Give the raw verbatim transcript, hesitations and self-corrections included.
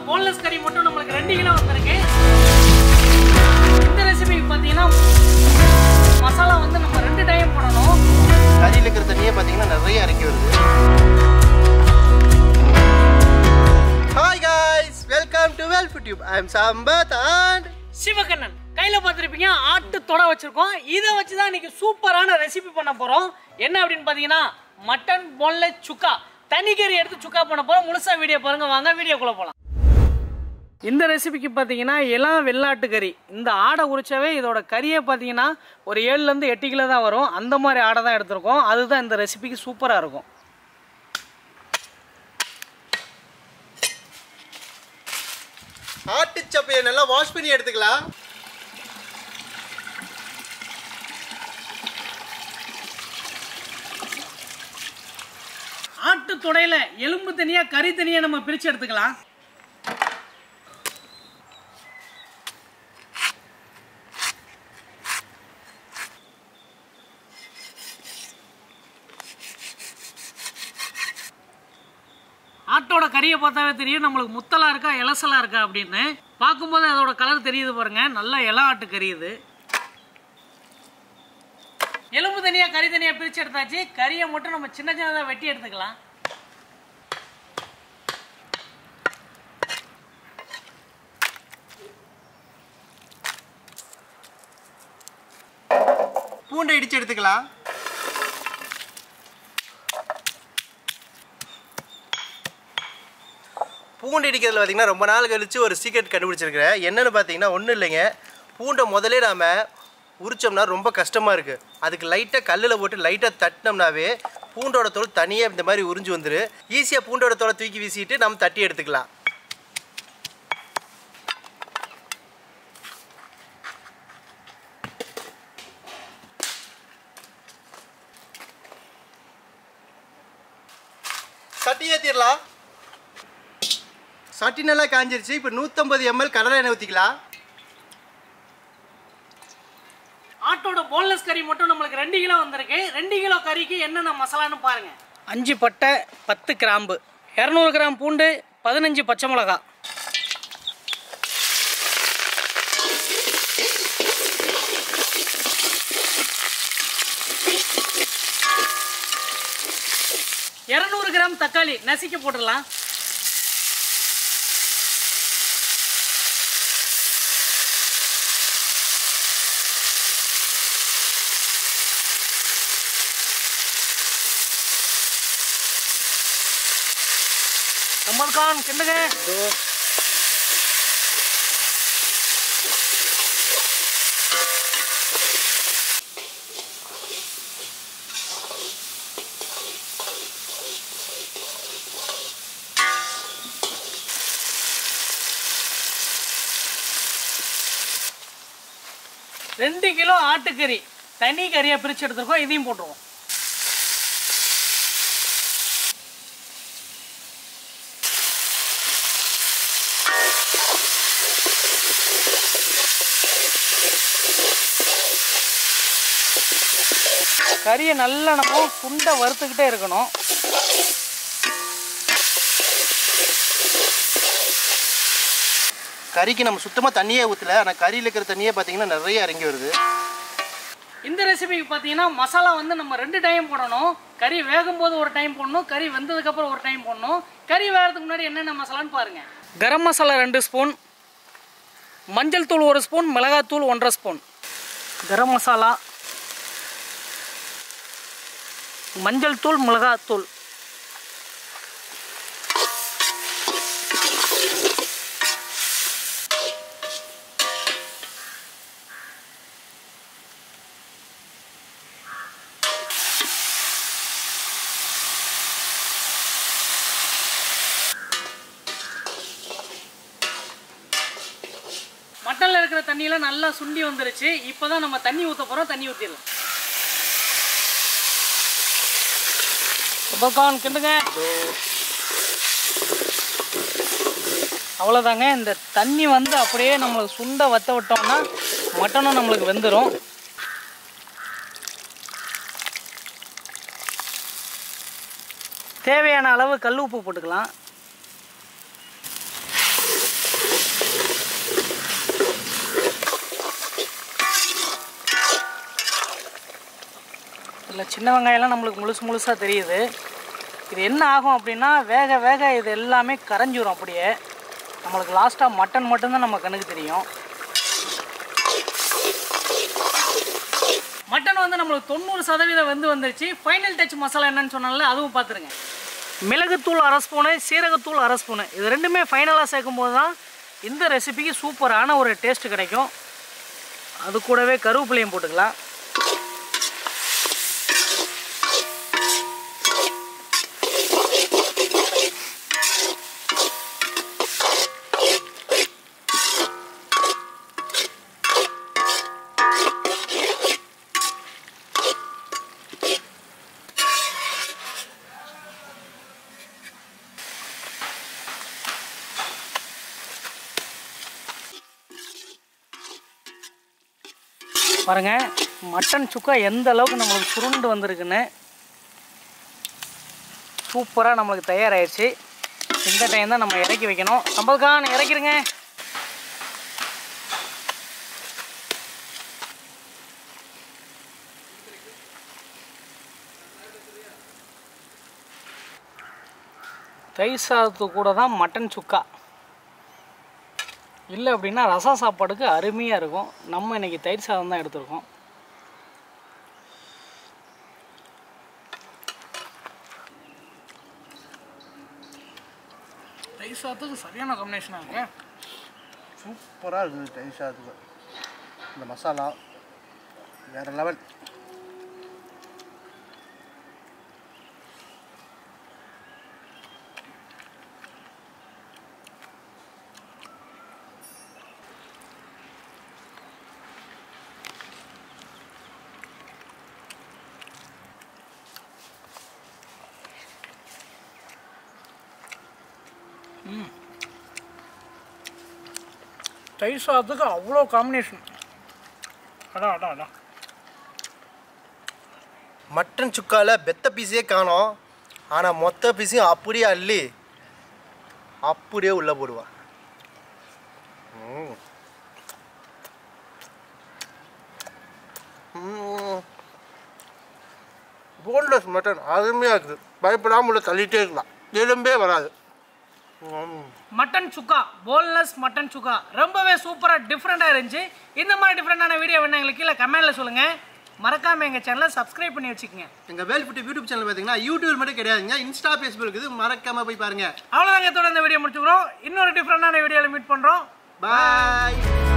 boneless curry மட்டும் நமக்கு ரெண்டு கிலோ வந்திருக்கு. இந்த ரெசிபிக்கு பாத்தீங்கன்னா மசாலா வந்து நம்ம ரெண்டு டைம் போடணும். கறியில இருக்கிற தண்ணியே பாத்தீங்கன்னா நிறைய இறங்கி வருது. Hi guys, welcome to WellFoodTube. I am Sambath and Sivakannan. கையில பாத்திருப்பீங்க ஆட்டு தொடை வச்சிருக்கோம். இதை வச்சு தான் இன்னைக்கு சூப்பரான ரெசிபி பண்ண போறோம். என்ன அப்படின்னு பாத்தீங்கன்னா மட்டன் boneless சுக்கா. தனிக்கறி எடுத்து சுக்கா பண்ண போறோம். முழுசா வீடியோ பாருங்க, வாங்க வீடியோக்குள்ள போலாம். இந்த ரெசிபிக்கு பார்த்தீங்கன்னா எல்லாம் வெள்ளாட்டு கறி. இந்த ஆடை உரிச்சாவே இதோட கறியே பார்த்தீங்கன்னா ஒரு ஏழுலேருந்து எட்டு கிலோ தான் வரும். அந்த மாதிரி ஆடை தான் எடுத்திருக்கோம். அதுதான் இந்த ரெசிபிக்கு சூப்பராக இருக்கும். ஆட்டு சப்பையை நல்லா வாஷ் பண்ணி எடுத்துக்கலாம். ஆட்டு தொடையில எலும்பு தனியா கறி தனியா நம்ம பிரிச்சு எடுத்துக்கலாம். ஆட்டோட கறியை பார்த்தாவே தெரியும் நம்மளுக்கு முத்தலா இருக்கா இலசலா இருக்கா அப்படின்னு. பார்க்கும்போது அதோட கலர் தெரியுது பாருங்க, நல்லா இள ஆட்டு கறி இது. எலும்பு தனியா கறி தனியா பிரிச்சு எடுத்தாச்சு. கறியை மட்டும் நம்ம சின்ன சின்னதாக வெட்டி எடுத்துக்கலாம். பூண்டை இடிச்சு எடுத்துக்கலாம். பூண்டு இடிக்கிறதுல பார்த்தீங்கன்னா ரொம்ப நாள் கழிச்சு ஒரு சீக்ரெட் கண்டுபிடிச்சிருக்கிறேன். என்னென்னு பார்த்தீங்கன்னா ஒன்றும் இல்லைங்க, பூண்டை முதலே நாம் உரிச்சோம்னா ரொம்ப கஷ்டமாக இருக்குது. அதுக்கு லைட்டாக கல்லில் போட்டு லைட்டாக தட்டினோம்னாவே பூண்டோட தோல் தனியாக இந்த மாதிரி உறிஞ்சு வந்துரு. ஈஸியாக பூண்டோட தோலை தூக்கி வீசிட்டு நம்ம தட்டி எடுத்துக்கலாம். சட்டி ஏற்றிடலாம். சட்டி நல்லா காஞ்சிருச்சு. இப்போ நூற்றம்பது எம்எல் கடலை எண்ணெய் ஊற்றிக்கலாம். ஆட்டோட போன்லெஸ் கறி மட்டும் நம்மளுக்கு ரெண்டு கிலோ வந்திருக்கு. ரெண்டு கிலோ கறிக்கு என்னென்ன மசாலான்னு பாருங்க. அஞ்சு பட்டை, பத்து கிராம்பு, இரநூறு கிராம் பூண்டு, பதினஞ்சு பச்சை மிளகா, இருநூறு கிராம் தக்காளி நசுக்கி போட்டுடலாம். கமல்கான் கிண்டுங்க. ரெண்டு கிலோ ஆட்டுக்கறி தனி கறியை பிரிச்சு எடுத்துருக்கோம். இதையும் போட்டுருவோம். கறியை நல்லா நம்ம சுண்டை வறுத்துக்கிட்டே இருக்கணும். கறிக்கு நம்ம சுத்தமாக தண்ணியே ஊற்றல, ஆனால் கறியில் இருக்கிற தண்ணியே பார்த்தீங்கன்னா நிறைய இறங்கி வருது. இந்த ரெசிபிக்கு பார்த்தீங்கன்னா மசாலா வந்து நம்ம ரெண்டு டைம் போடணும். கறி வேகும் போது ஒரு டைம் போடணும், கறி வெந்ததுக்கப்புறம் ஒரு டைம் போடணும். கறி வேகிறதுக்கு முன்னாடி என்னென்ன மசாலான்னு பாருங்கள். கரம் மசாலா ரெண்டு ஸ்பூன், மஞ்சள் தூள் ஒரு ஸ்பூன், மிளகாத்தூள் ஒன்றரை ஸ்பூன், கரம் மசாலா, மஞ்சள் தூள், மிளகாத்தூள், மட்டனில் இருக்கிற தண்ணியெல்லாம் நல்லா சுண்டி வந்துருச்சு. இப்போ தான் நம்ம தண்ணி ஊற்ற போகிறோம். தண்ணி ஊற்றிடலாம். பக்கான் கிண்டுங்க. அவ்வளோதாங்க. இந்த தண்ணி வந்து அப்படியே நம்மளுக்கு சுண்டை வற்ற விட்டோம்னா மட்டனும் நம்மளுக்கு வெந்துடும். தேவையான அளவு கல் உப்பு போட்டுக்கலாம். இந்த சின்ன வெங்காயம்லாம் நம்மளுக்கு முழுசு முழுசாக தெரியுது. இது என்ன ஆகும் அப்படின்னா வேக வேக இது எல்லாமே கரைஞ்சிரும். அப்படியே நம்மளுக்கு லாஸ்ட்டாக மட்டன் மட்டும்தான் நம்ம கண்ணுக்கு தெரியும். மட்டன் வந்து நம்மளுக்கு தொண்ணூறு சதவீதம் வந்து வந்துருச்சு. ஃபைனல் டச் மசாலா என்னன்னு சொன்னால அதுவும் பார்த்துருங்க. மிளகுத்தூள் அரை ஸ்பூனு, சீரகத்தூள் அரை ஸ்பூனு, இது ரெண்டுமே ஃபைனலாக சேர்க்கும் போது தான் இந்த ரெசிபிக்கு சூப்பரான ஒரு டேஸ்ட் கிடைக்கும். அது கூடவே கருவேப்பிலையும் போட்டுக்கலாம். பாருங்கள் மட்டன் சுக்கா எந்த அளவுக்கு நம்மளுக்கு சுருண்டு வந்திருக்குன்னு. சூப்பராக நம்மளுக்கு தயாராகிடுச்சு. இந்த டைம் தான் நம்ம இறக்கி வைக்கணும். சம்பல்கான் இறக்கிடுங்க. தயிர் சாதத்து கூட தான் மட்டன் சுக்கா. இல்லை அப்படின்னா ரசம் சாப்பாடுக்கு அருமையாக இருக்கும். நம்ம இன்றைக்கி தயிர் சாதம் தான் எடுத்துருக்கோம். தயிர் சாதத்துக்கு சரியான காம்பினேஷனாக இருக்கு. சூப்பராக இருக்குது தயிர் சாதத்துக்கு. இந்த மசாலா வேறு லெவல். தயிர் சாதத்துக்கு அவ்வளோ காம்பினேஷன். அடா அடா அடா. மட்டன் சுக்காவில் பெத்த பீஸே காணோம். ஆனால் மொத்த பீஸையும் அப்படியே அள்ளி அப்படியே உள்ளே போடுவான். போன்லெஸ் மட்டன் அருமையாக இருக்குது. பயப்படாமல் உள்ள தள்ளிட்டே இருக்கலாம், எலும்பே வராது. Mutton chukka, boneless mutton chukka ரொம்பவே சூப்பராக டிஃப்ரெண்ட்டாக இருந்துச்சு. இந்த மாதிரி டிஃப்ரெண்டான வீடியோ வேணும் எங்களுக்கு கீழே கமெண்ட்டில் சொல்லுங்கள். மறக்காமல் எங்கள் சேனலை சப்ஸ்கிரைப் பண்ணி வச்சுக்கோங்க. எங்கள் வேல் ஃபுட் யூடியூப் சேனல் பார்த்தீங்கன்னா யூடியூப் மட்டும் கிடையாதுங்க, இன்ஸ்டா ஃபேஸ்புக் இருக்குது, மறக்காமல் போய் பாருங்கள். அவ்வளோதாங்க, இதோட இந்த வீடியோ முடிச்சுக்கிறோம். இன்னொரு டிஃப்ரெண்டான வீடியோவில் மீட் பண்ணுறோம். பாய்.